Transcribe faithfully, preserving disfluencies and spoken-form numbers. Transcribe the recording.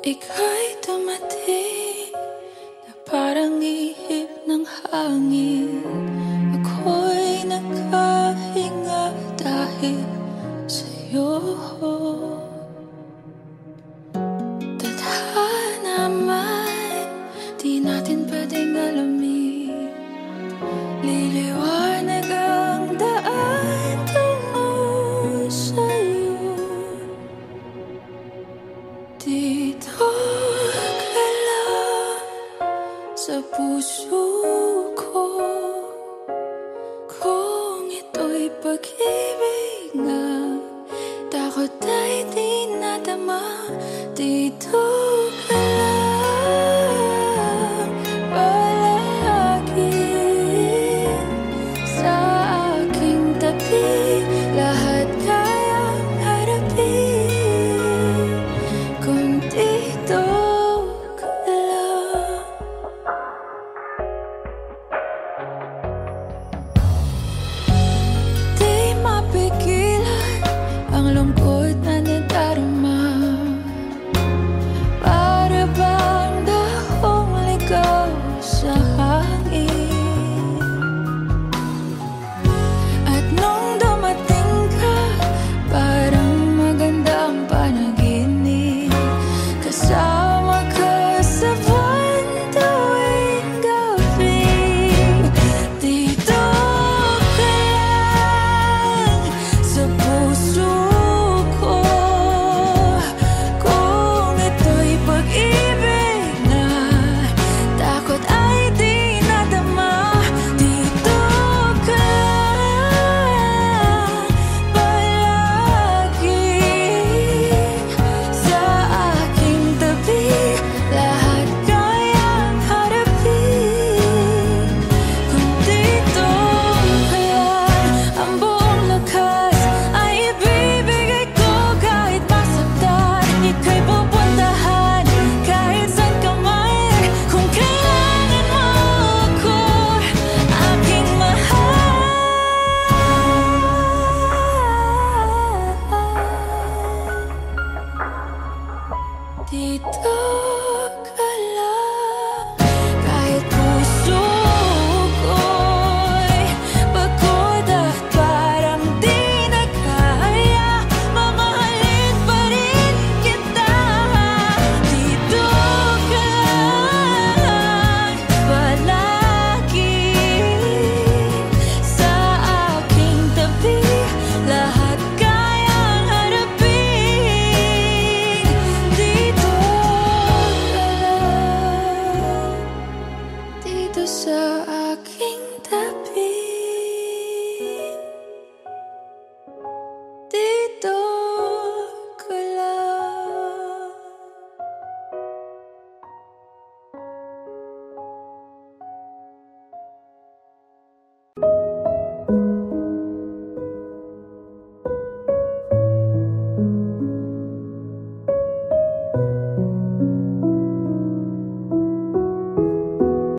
Ika'y dumating na parang ihip ng hangin. Ako'y nakahinga dahil sa'yo. Tadhana man, di natin pwedeng alamin. Liliwanag ang daan tungo sa'yo. Dito ka lang sa puso ko. Kung ito'y pag-ibig nga, takot ay di nadama. Dito ka lang palagi sa aking tabi. Lahat kayang harapin kung dito ka lang. Di mapigilan ang lungkot na nadarama. Para bang dahong ligaw sa hangin. At nung dumating ka, parang magandang panaginip. Kasama ka sa buwan tuwing gabi. Dito ka lang sa puso ko. Kung ito'y pag-ibig na, takot ay di nadama. Dito ka lang palagi sa aking tabi. Lahat kayang harapin kung dito ka lang. Ang buong lakas ay ibibigay ko kahit masaktan. Ika'y pupuntahan kahit saan ka man. Kung kailangan mo ako, aking mahal. Dito